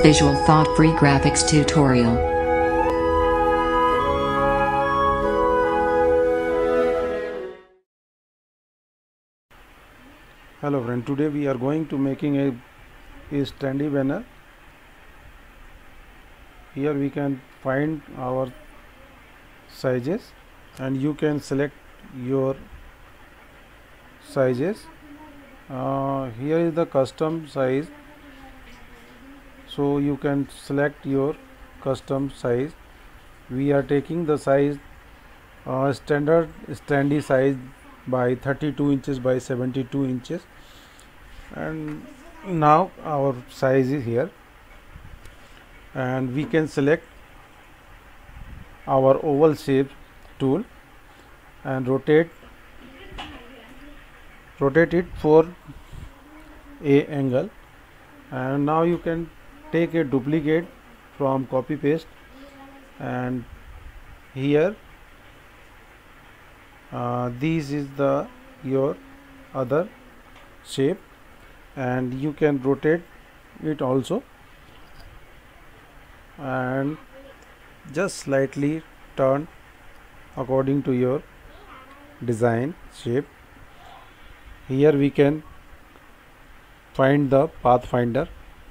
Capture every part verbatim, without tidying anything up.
Visual Thought Free Graphics Tutorial. Hello friend, today we are going to making a, a standy banner. Here we can find our sizes and you can select your sizes. Uh, here is the custom size, so you can select your custom size. We are taking the size uh, standard standy size by thirty-two inches by seventy-two inches, and now our size is here, and we can select our oval shape tool and rotate rotate it for a angle. And now you can take a duplicate from copy paste, and here uh, this is the your other shape, and you can rotate it also and just slightly turn according to your design shape. Here we can find the pathfinder,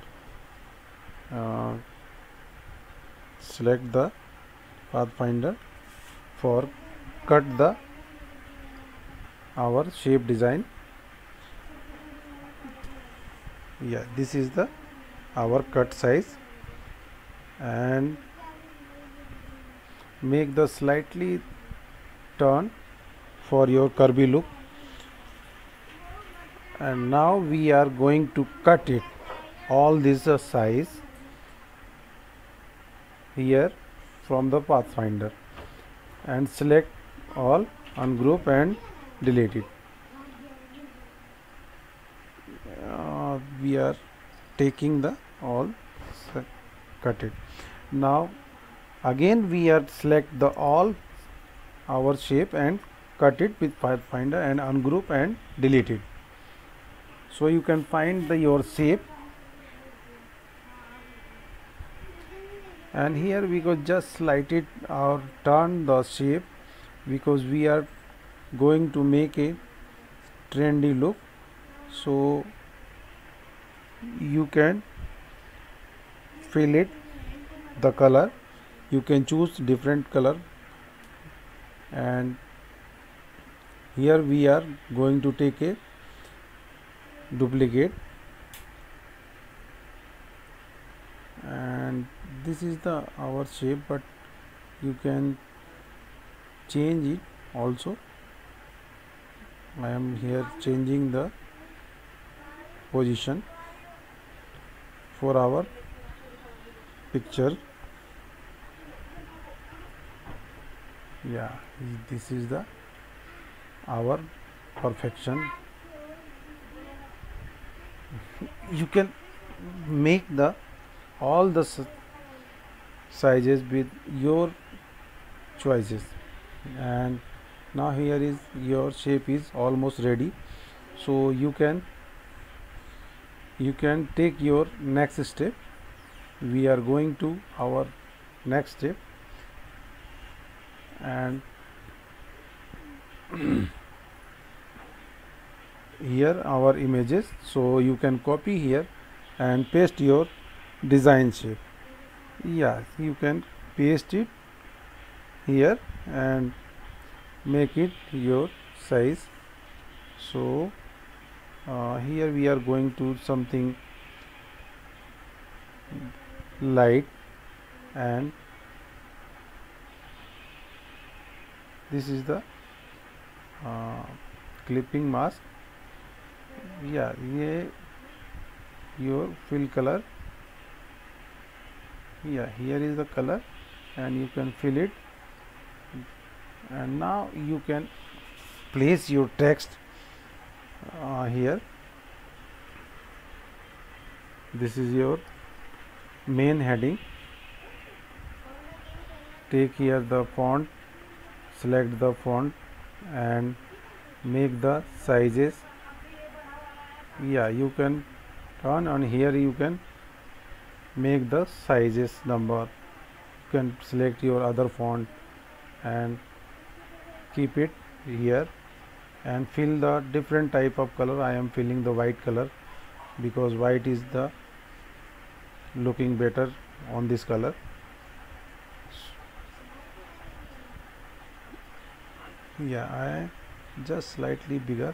uh, select the pathfinder for cut the our shape design. Yeah, this is the our cut size, and make the slightly turn for your curvy look. And now we are going to cut it all this uh, size here from the pathfinder, and select all, ungroup and delete it. Uh, we are taking the all cut it. Now again we are select the all our shape and cut it with pathfinder and ungroup and delete it. So you can find the your shape, and here we go just slide it or turn the shape, because we are going to make a trendy look. So you can fill it the color, you can choose different color, and here we are going to take a duplicate, and this is the our shape, but you can change it also. I am here changing the position for our picture. Yeah, this is the our perfection. You can make the all the sizes with your choices, and now here is your shape is almost ready. So you can you can take your next step. We are going to our next step, and here our images, so you can copy here and paste your design shape. Yeah, you can paste it here and make it your size. So uh, here we are going to something light, and this is the uh, clipping mask. Yeah, ये your fill color. Yeah, here is the color, and you can fill it, and now you can place your text uh, here. This is your main heading. Take here the font, select the font and make the sizes. Yeah, you can turn on here, you can make the sizes number. You can select your other font and keep it here and fill the different type of color. I am filling the white color because white is the looking better on this color. Yeah, I just slightly bigger.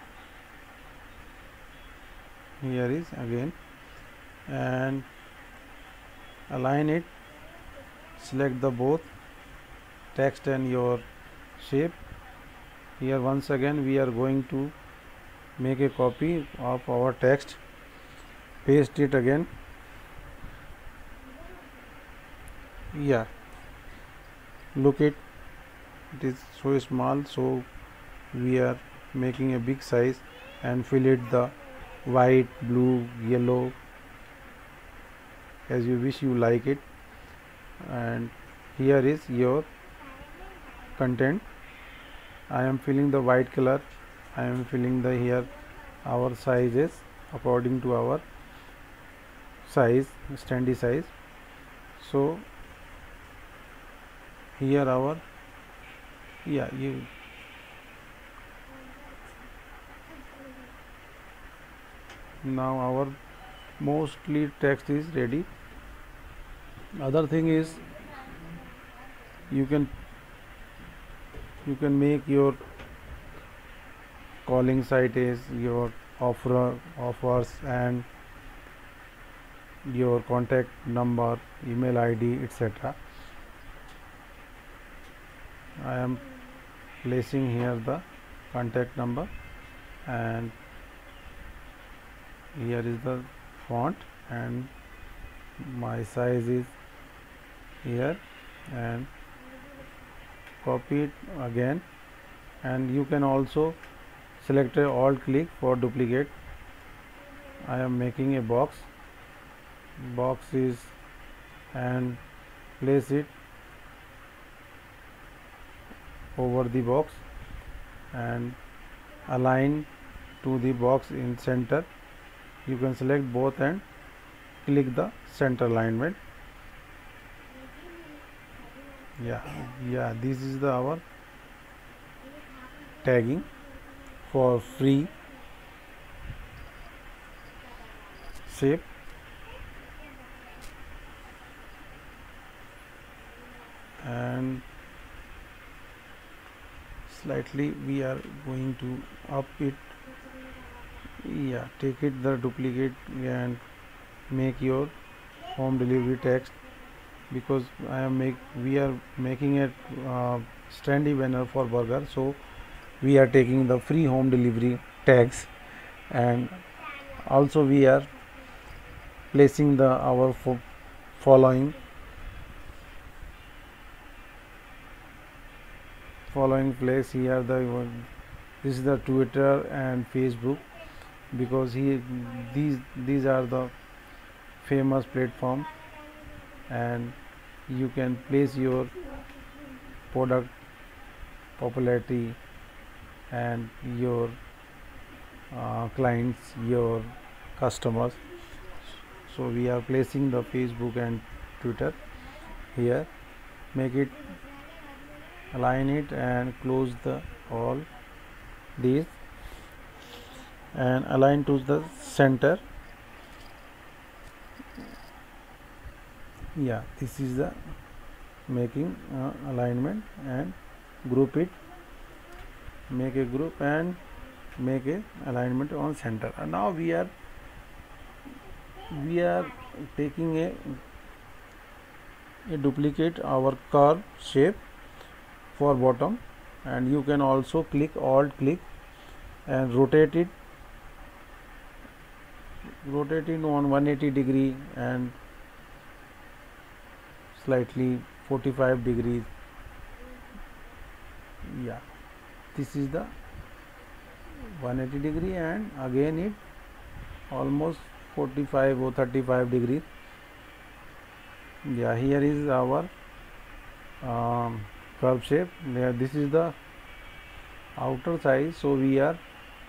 Here is again, and align it, select the both text and your shape. Here once again we are going to make a copy of our text, paste it again. Yeah, look it, it is so small, so we are making a big size and fill it the white, blue, yellow as you wish, you like it. And here is your content. I am filling the white color, I am filling the here our sizes according to our size, standy size. So here our, yeah, you now our mostly text is ready. Other thing is you can you can make your calling site is your offer offers and your contact number, email I D, et cetera. I am placing here the contact number, and here is the font, and my size is here, and copy it again. And you can also select a alt click for duplicate. I am making a box box is and place it over the box and align to the box in center. You can select both and click the center alignment. Yeah, yeah, this is the our tagging for free shape. And slightly we are going to up it. Yeah, take it the duplicate and make your home delivery text, because I am make we are making a uh, standy banner for burger, so we are taking the free home delivery tags, and also we are placing the our fo following following place here. The this is the Twitter and Facebook, because he these these are the famous platform, and you can place your product popularity and your uh, clients, your customers. So we are placing the Facebook and Twitter here. Make it, align it and close the all these and align to the center. Yeah, this is the making uh, alignment, and group it, make a group and make a alignment on center. And now we are we are taking a, a duplicate our curve shape for bottom, and you can also click alt click and rotate it rotate it on one hundred eighty degree and slightly forty-five degrees. Yeah, this is the one hundred eighty degree, and again it almost forty-five or thirty-five degrees. Yeah, here is our um, curve shape. Yeah, this is the outer size, so we are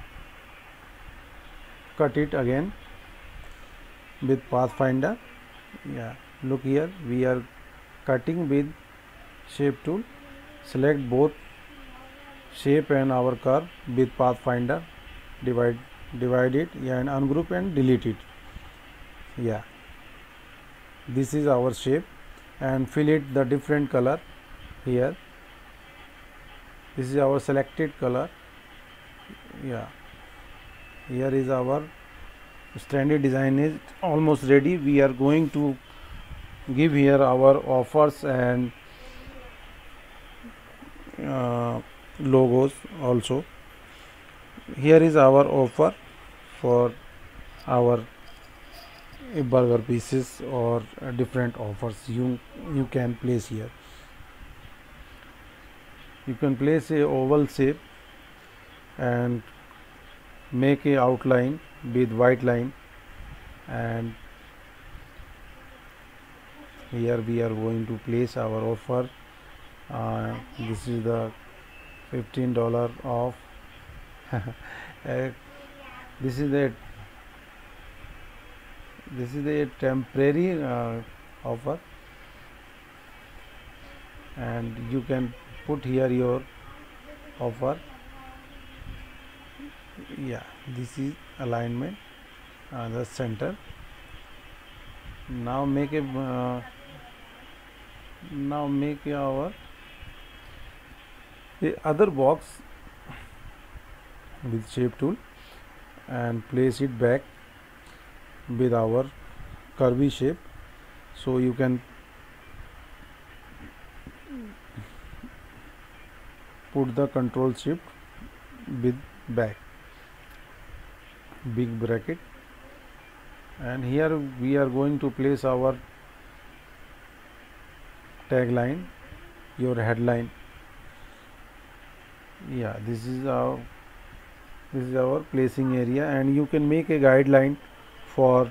cut it again with Pathfinder Yeah, look here, we are cutting with shape tool. Select both shape and our curve with pathfinder, divide divide it, yeah, and ungroup and delete it. Yeah, this is our shape, and fill it the different color here. This is our selected color. Yeah, here is our standard design is almost ready. We are going to give here our offers and uh, logos also. Here is our offer for our burger pieces or uh, different offers you you can place here. You can place a oval shape and make a outline with white line, and here we are going to place our offer. Uh, this is the fifteen dollar off. uh, this is the this is a temporary uh, offer, and you can put here your offer. Yeah, this is alignment, uh, the center. Now make a uh, now make our a other box with shape tool and place it back with our curvy shape, so you can put the control shift with back, big bracket, and here we are going to place our tagline, your headline. Yeah, this is our this is our placing area, and you can make a guideline for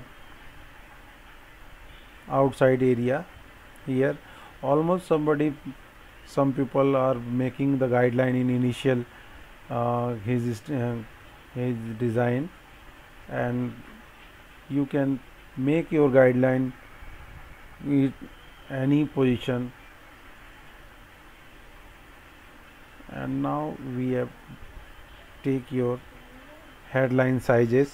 outside area. Here almost somebody some people are making the guideline in initial uh, his uh, his design, and you can make your guideline with any position. And now we have take your headline sizes.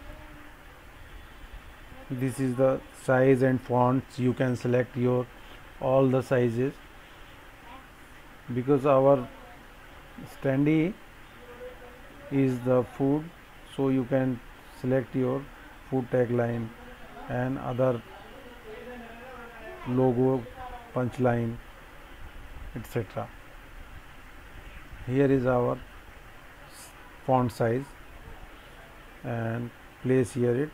This is the size and fonts. You can select your all the sizes, because our standee is the food, so you can select your food tagline and other logo, punchline, et cetera. Here is our font size, and place here it.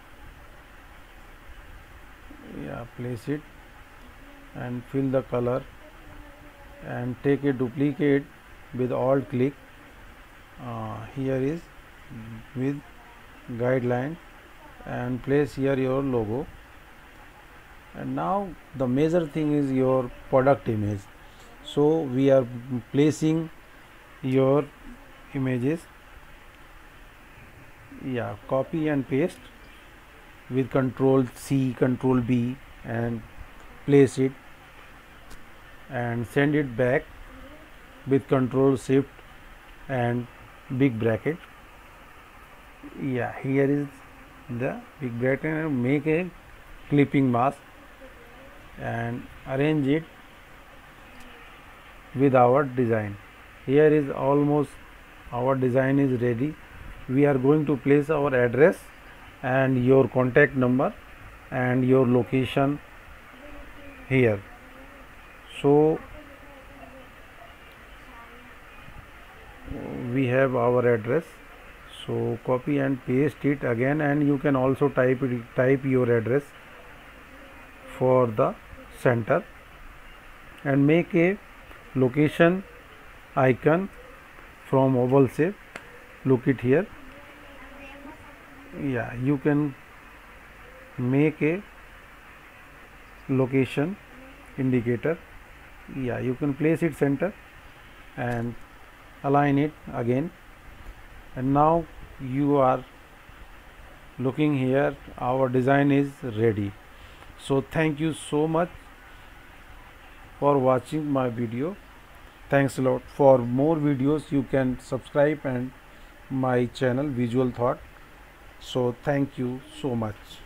Yeah, place it and fill the color, and take a duplicate with alt click. Uh, here is with guideline, and place here your logo. And now the major thing is your product image, so we are placing your images. Yeah, copy and paste with control C, control B, and place it and send it back with control shift and big bracket. Yeah, here is the big bracket, and make a clipping mask and arrange it with our design. Here is almost our design is ready. We are going to place our address and your contact number and your location here. So we have our address, so copy and paste it again, and you can also type it, type your address for the center, and make a location icon from oval shape. Look it here. Yeah, you can make a location indicator. Yeah, you can place it center and align it again, and now you are looking here, our design is ready. So thank you so much for watching my video. Thanks a lot. For more videos you can subscribe and my channel Visual Thought. So thank you so much.